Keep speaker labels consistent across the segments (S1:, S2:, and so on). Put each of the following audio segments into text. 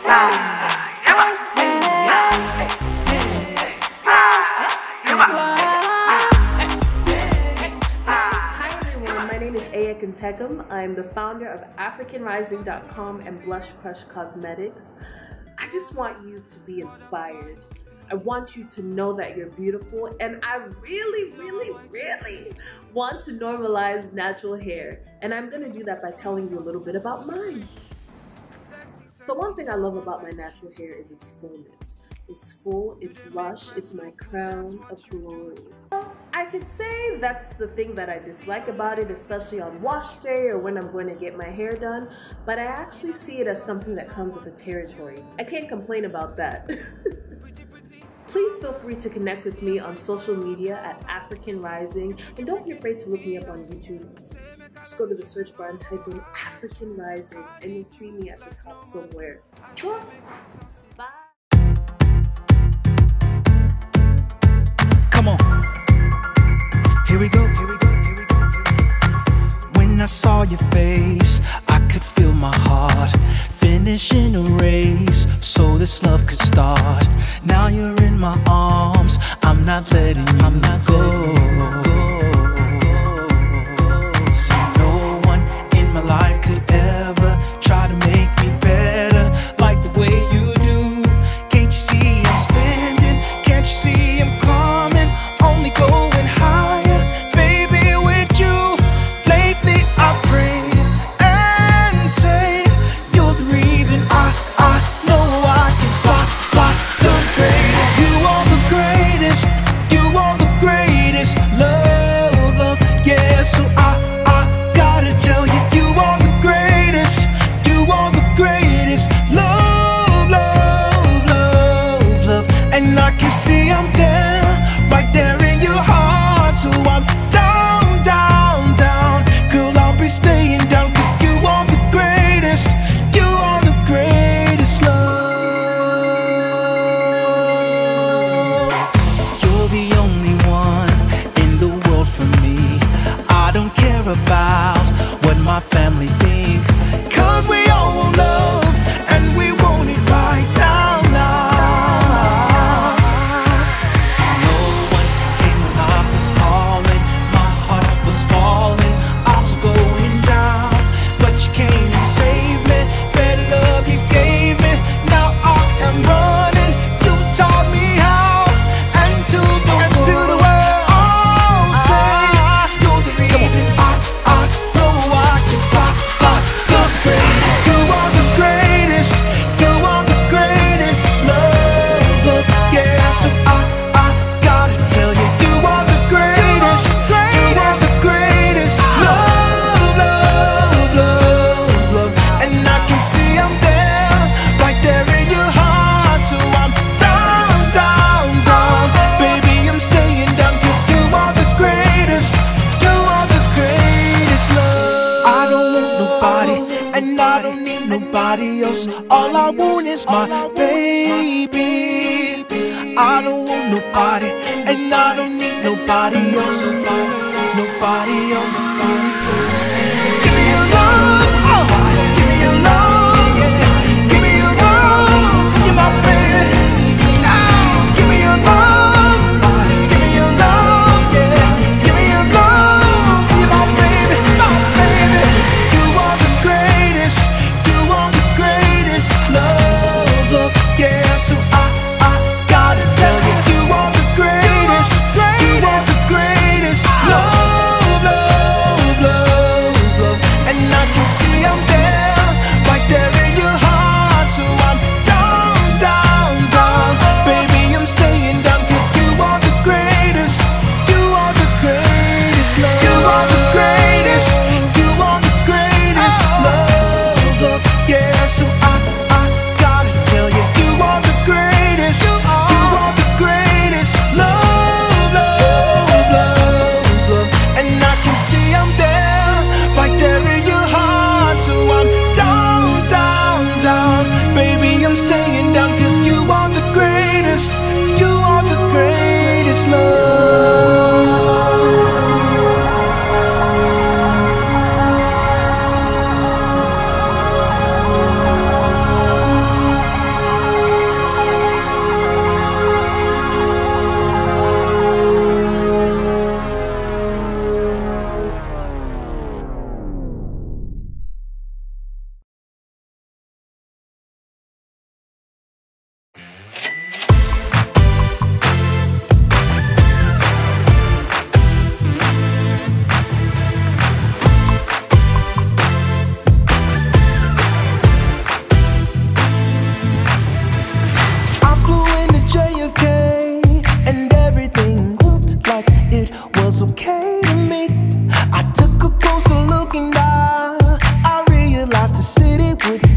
S1: I'm the founder of AfricanRising.com and Blush Crush Cosmetics. I just want you to be inspired. I want you to know that you're beautiful, and I really want to normalize natural hair. And I'm gonna do that by telling you a little bit about mine. So one thing I love about my natural hair is its fullness. It's full, it's lush, it's my crown of glory. I could say that's the thing that I dislike about it, especially on wash day or when I'm going to get my hair done, but I actually see it as something that comes with the territory. I can't complain about that. Please feel free to connect with me on social media at African Rising, and don't be afraid to look me up on YouTube. Just go to the search bar and type in African Rising, and you'll see me at the top somewhere. Bye.
S2: Come on. Here we go, here we go, here we go, here we go. When I saw your face, I could feel my heart finishing a race so this love could start. Now you're in my arms, I'm not letting you go. See, no one in my life could ever try to make me better like the way you do. Can't you see I'm standing? Can't you see I'm coming? Only going higher, baby, with you. Lately I pray and say you're the reason I know I can fly the greatest. You are the greatest, you are the greatest love, yeah. So I gotta tell you, you are the greatest, you are the greatest love, and I can see I'm there, right there in your heart. So I'm down, girl, I'll be staying down, 'cause you are the greatest, you are the greatest love. You're the only one in the world for me. I don't care about what my family think, 'cause we all want love and we want it right now. All I want is my baby. I don't want nobody, and I don't need nobody else. Nobody else. Give me your love, give me your love, yeah. Give me your love, you're my baby. Give me your love, give me your love, yeah. Give me your love, you're my baby, my baby. You are the greatest, you are the greatest love, yeah. So I gotta tell you, you are the greatest, you are the greatest love, and I can see I'm there, right there in your heart. So I'm down, baby, I'm staying down, 'cause you are the greatest, you are the greatest love, you are the greatest, you are the greatest love, yeah. So I gotta tell you, you are the greatest, you are the greatest love, and I can see I'm there, right there in your heart. So I'm down, baby, I'm staying down, 'cause you are the greatest, you are the greatest love.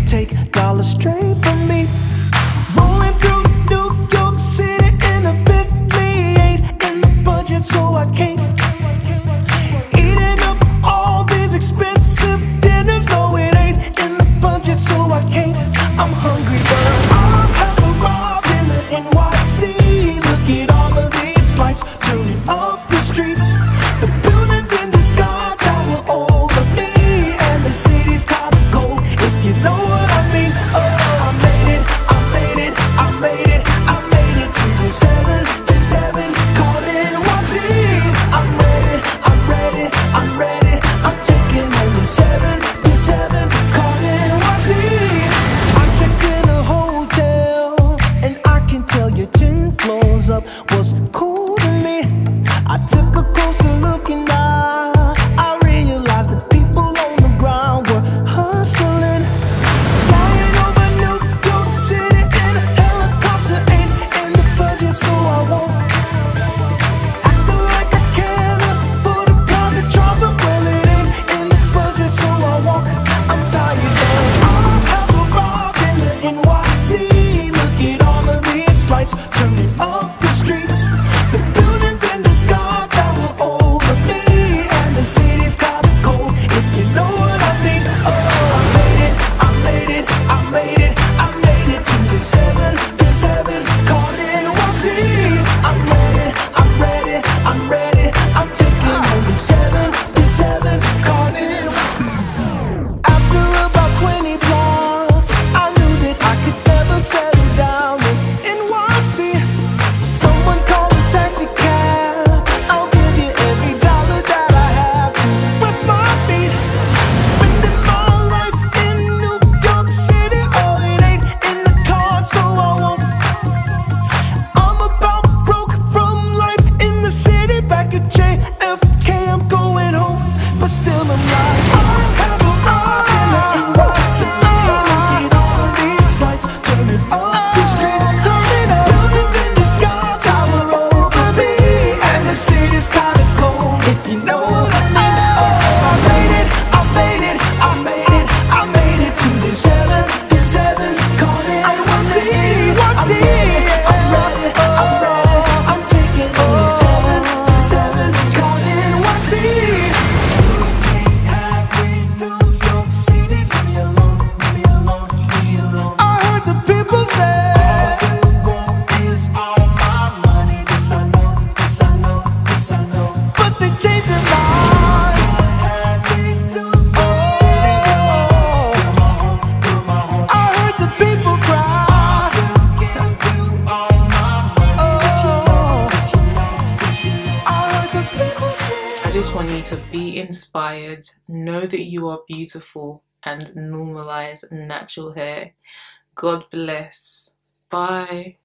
S2: take dollars straight from me. Rolling through New York City in a Bentley, ain't in the budget, so I can't. Eating up all these expensive dinners, no, it ain't in the budget, so I can't. I'm hungry, but I have arrived in the NYC. Look at all of these lights turning up the streets. The buildings in the sky tower over me, and the city's kinda cold, if you know what I mean. Oh, I made it, I made it, I made it, I made it to the 737 called NYC. I'm ready, I'm ready, I'm ready, I'm taking on the 737 called NYC. I checked in a hotel, and I can tell you 10 floors up was cool to me. I took a closer look and I realized the people on the ground were hustling. Flying over New York City in a helicopter ain't in the budget, so I won't. Acting like I can afford a private driver, well it ain't in the budget, so I won't. I'm tired, but I have arrived in the NYC. Look at all of these lights turning up the streets. The buildings in the sky tower over me, and the city's kinda cold, if you know what I mean. Oh, I made it, I made it, I made it, I made it to the 737 called NYC. I'm ready, I'm ready, I'm ready, I'm taking on the 737 called NYC. After about 20 blocks, I knew that I could never settle down in NYC. Someone called a taxi cab. I'll give you every dollar that I have to rest my feet. Spending my life in New York City, oh, it ain't in the cards, so I won't. I'm about broke from life in the city. Back at JFK, I'm going home, but still I'm like, I have arrived in the NYC. Look at all of these lights turning up the streets, turning up. Buildings in the sky tower over me, and the city's kinda cold, if you know what I mean. Oh, I made it, I made it, I made it, I made it to the 737 called NYC. I'm ready, I'm ready, I'm taking on the 737 called NYC. You can't have me, New York City, leave me alone, leave me alone, leave me alone. I heard the people say is all my money. This I know, this I know, this I know. But they changed their minds. I heard the people cry. I heard the people say.
S3: I just want you to be inspired, know that you are beautiful, and normalize natural hair. God bless. Bye.